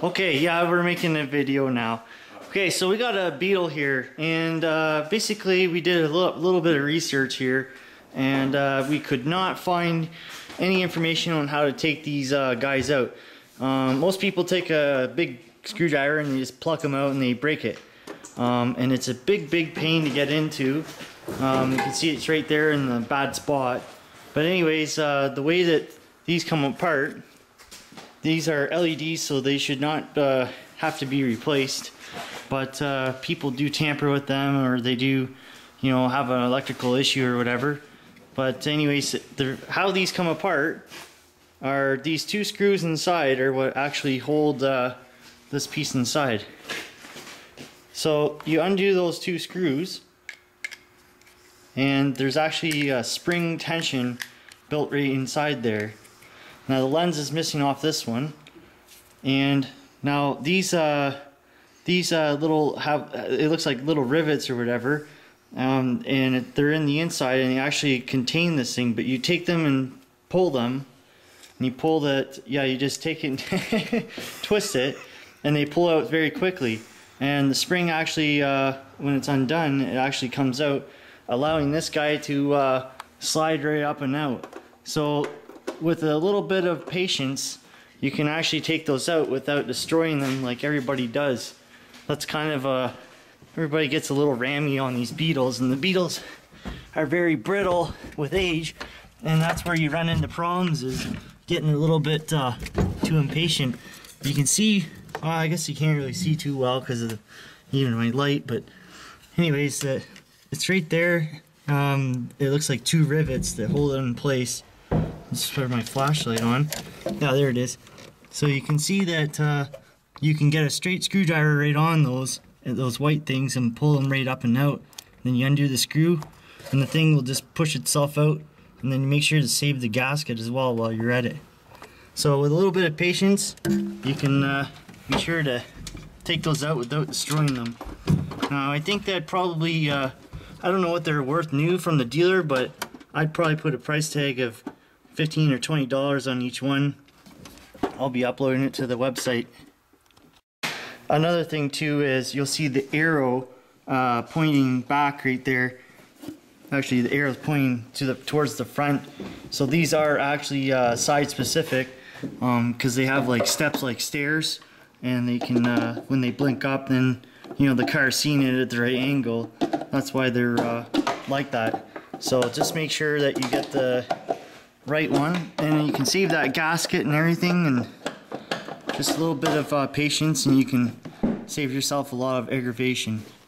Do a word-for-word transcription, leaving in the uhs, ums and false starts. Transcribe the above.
Okay, yeah, we're making a video now. Okay, so we got a Beetle here, and uh, basically we did a little, little bit of research here, and uh, we could not find any information on how to take these uh, guys out. Um, most people take a big screwdriver and they just pluck them out and they break it. Um, and it's a big, big pain to get into. Um, you can see it's right there in the bad spot. But anyways, uh, the way that these come apart, these are L E Ds, so they should not uh, have to be replaced. But uh, people do tamper with them, or they do, you know, have an electrical issue or whatever. But anyways, the, how these come apart are these two screws inside are what actually hold uh, this piece inside. So you undo those two screws, and there's actually a spring tension built right inside there. Now the lens is missing off this one, and now these uh, these uh, little have it looks like little rivets or whatever, um, and it, they're in the inside and they actually contain this thing. But you take them and pull them, and you pull that yeah you just take it and twist it, and they pull out very quickly. And the spring actually, uh, when it's undone, it actually comes out, allowing this guy to uh, slide right up and out. So with a little bit of patience, you can actually take those out without destroying them like everybody does. That's kind of a, everybody gets a little rammy on these Beetles, and the Beetles are very brittle with age, and that's where you run into problems, is getting a little bit uh, too impatient. You can see, well, I guess you can't really see too well because of the, even my light, but anyways, uh, it's right there. Um, it looks like two rivets that hold it in place. Let's put my flashlight on. Yeah, there it is. So you can see that uh, you can get a straight screwdriver right on those those white things and pull them right up and out. Then you undo the screw, and the thing will just push itself out. And then you make sure to save the gasket as well while you're at it. So with a little bit of patience, you can uh, be sure to take those out without destroying them. Now I think that probably, uh, I don't know what they're worth new from the dealer, but I'd probably put a price tag of fifteen or twenty dollars on each one. I'll be uploading it to the website. Another thing too is you'll see the arrow uh, pointing back right there. Actually, the arrow is pointing to the towards the front. So these are actually uh, side specific, because um, they have like steps like stairs, and they can uh, when they blink up, then you know the car's seeing it at the right angle. That's why they're uh, like that. So just make sure that you get the right one, and you can save that gasket and everything, and just a little bit of uh, patience, and you can save yourself a lot of aggravation.